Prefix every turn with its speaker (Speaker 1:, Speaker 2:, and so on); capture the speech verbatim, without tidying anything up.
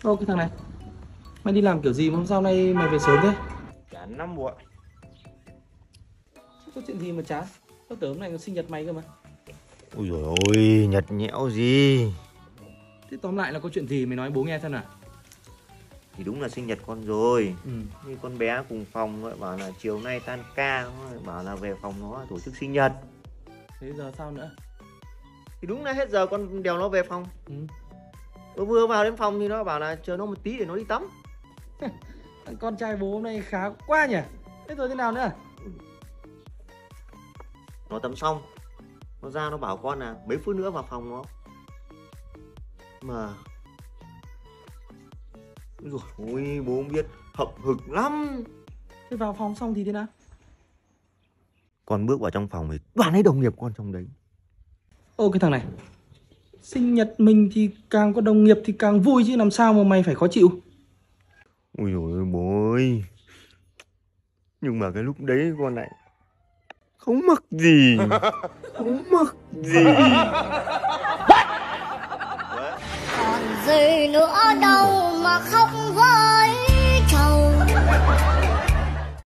Speaker 1: Ô cái thằng này, mày đi làm kiểu gì mà hôm sau nay mày về sớm thế?
Speaker 2: Chán lắm bố ạ.
Speaker 1: Có chuyện gì mà chán? Tao tưởng hôm nay là sinh nhật mày cơ mà.
Speaker 2: Ui dồi ôi, nhật nhẽo gì.
Speaker 1: Thế tóm lại là có chuyện gì mày nói bố nghe xem nào.
Speaker 2: Thì đúng là sinh nhật con rồi.
Speaker 1: Ừ.
Speaker 2: Nhưng con bé cùng phòng ấy, bảo là chiều nay tan ca, bảo là về phòng nó tổ chức sinh nhật.
Speaker 1: Thế giờ sao nữa?
Speaker 2: Thì đúng là hết giờ con đèo nó về phòng.
Speaker 1: Ừ.
Speaker 2: Nó vừa vào đến phòng thì nó bảo là chờ nó một tí để nó đi tắm.
Speaker 1: Thằng con trai bố hôm nay khá quá nhỉ. Thế rồi thế nào nữa?
Speaker 2: Nó tắm xong, nó ra nó bảo con là mấy phút nữa vào phòng nó. Mà rồi ôi bố không biết, hậm hực lắm.
Speaker 1: Thế vào phòng xong thì thế nào?
Speaker 2: Con bước vào trong phòng thì toàn thấy đồng nghiệp con trong đấy.
Speaker 1: Ô cái thằng này, sinh nhật mình thì càng có đồng nghiệp thì càng vui chứ làm sao mà mày phải khó chịu.
Speaker 2: Ui dồi ôi bố ơi. Nhưng mà cái lúc đấy con lại không mặc gì. Không mặc gì.
Speaker 3: Còn gì nữa đâu mà khóc với chồng.